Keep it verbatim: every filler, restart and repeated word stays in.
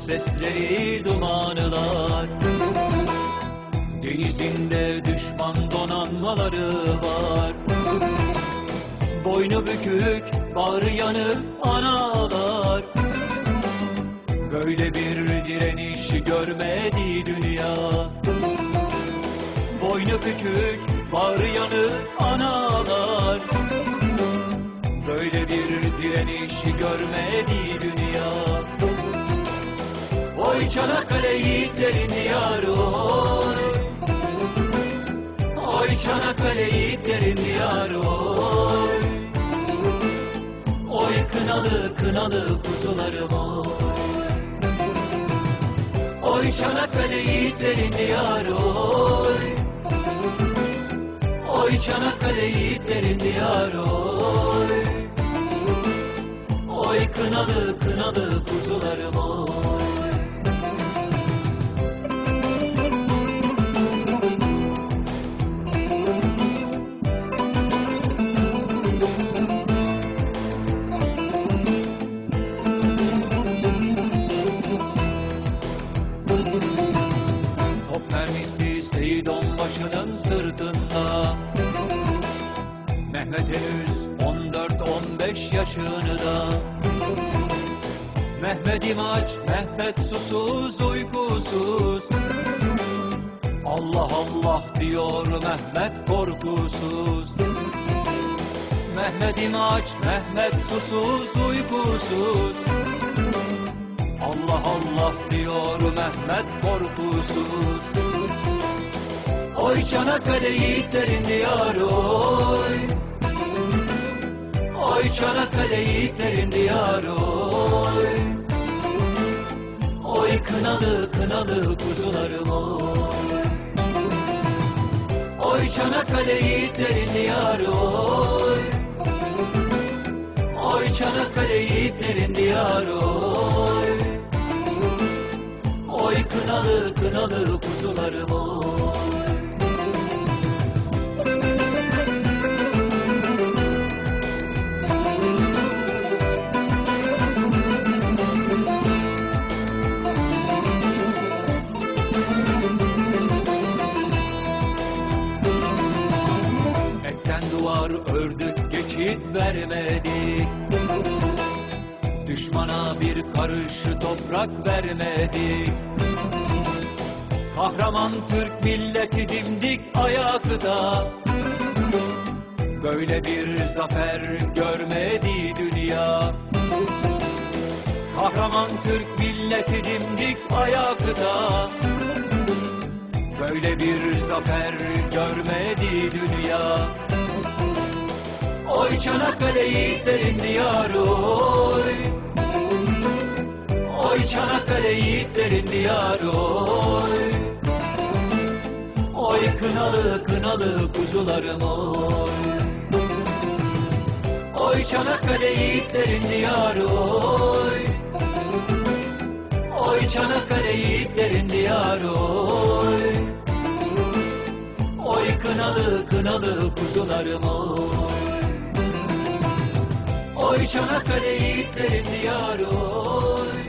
sesleri dumanlar. Denizinde düşman donanmaları var. Boynu bükük, bağrı yanık analar. Böyle bir direniş görmedi dünya. Boynu bükük, bağrı yanık analar. Böyle bir direniş görmedi dünya. Oy Çanakkale yiğitlerin diyarı oy. Oy Çanakkale yiğitlerin diyarı oy. Oy kınalı kınalı kuzularım oy. Oy Çanakkale yiğitlerin diyarı oy. Oy Çanakkale yiğitlerin diyarı oy. Oy kınalı kınalı kuzularım oy. Top mermisi Seyit Onbaşı'nın sırtında. Mehmet henüz on dört on beş yaşında. Mehmet'im aç, Mehmet susuz uykusuz. Allah Allah diyor Mehmet korkusuz. Mehmet'im aç, Mehmet susuz uykusuz. Allah Allah diyor Mehmet korkusuz. Oy Çanakkale yiğitlerin diyarı oy. Oy Çanakkale yiğitlerin diyarı oy. Oy kınalı kınalı kuzularım oy. Oy Çanakkale yiğitlerin diyarı oy. Oy Çanakkale yiğitlerin diyarı oy. Oy kınalı kınalı kuzularım oy. Etten duvar ördük geçit vermedik. Düşmana bir karış toprak vermedik. Kahraman Türk milleti dimdik ayakta. Böyle bir zafer görmedi dünya. Kahraman Türk milleti dimdik ayakta. Böyle bir zafer görmedi dünya. Oy Çanakkale yiğitlerin diyarı oy. Oy Çanakkale yiğitlerin diyarı oy. Oy kınalı kınalı kuzularım oy. Oy Çanakkale yiğitlerin diyarı oy. Oy Çanakkale yiğitlerin diyarı oy. Oy kınalı kınalı kuzularım oy. Oy Çanakkale yiğitlerin diyarı oy.